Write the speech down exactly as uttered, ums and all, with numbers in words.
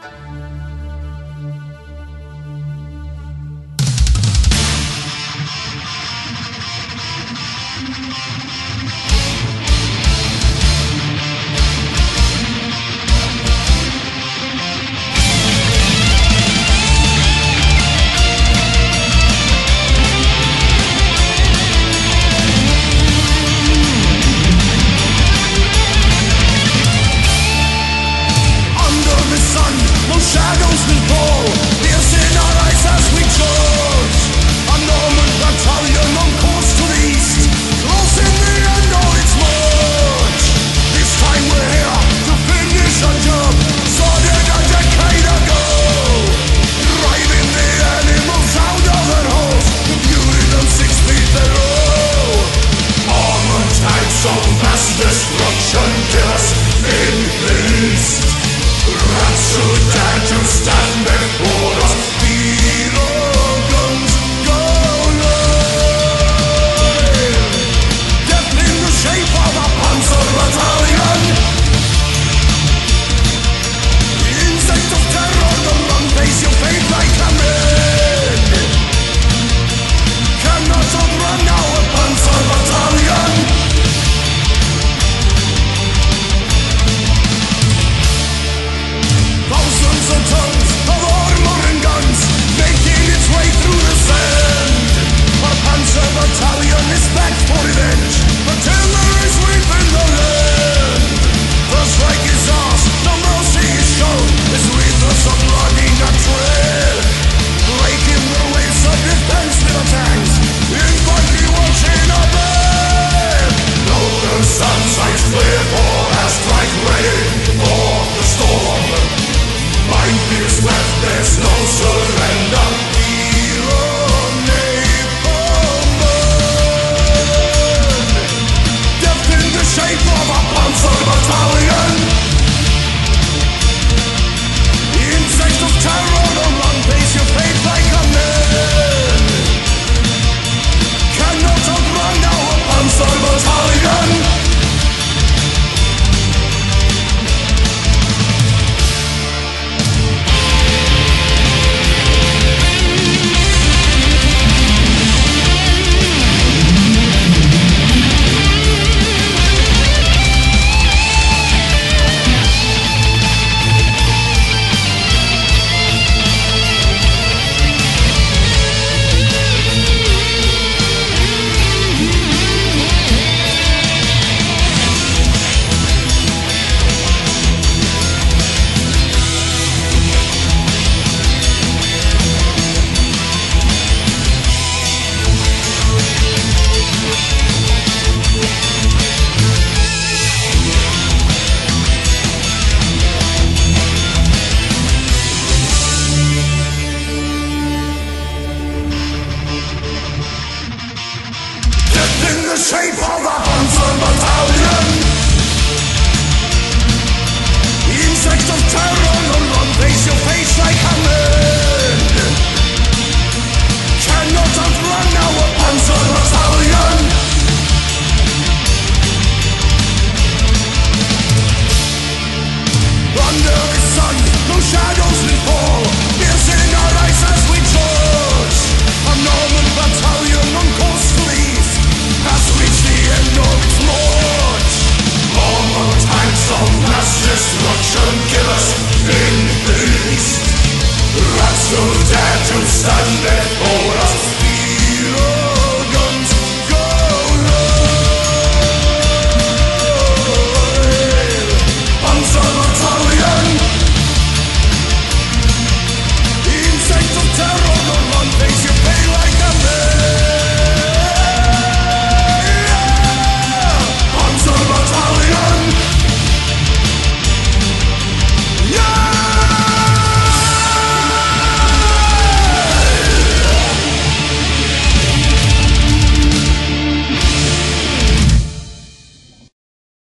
shape of a Panzer Battalion. Insect of terror, no run, face your face like a man. Cannot outrun our Panzer Battalion. Under the sun, no shadows will fall, piercing our eyes as we charge. A Norman battalion on course to the east has reached the end of its march. Armored tanks of mass destruction kill us in the east. Rats who dare to stand before us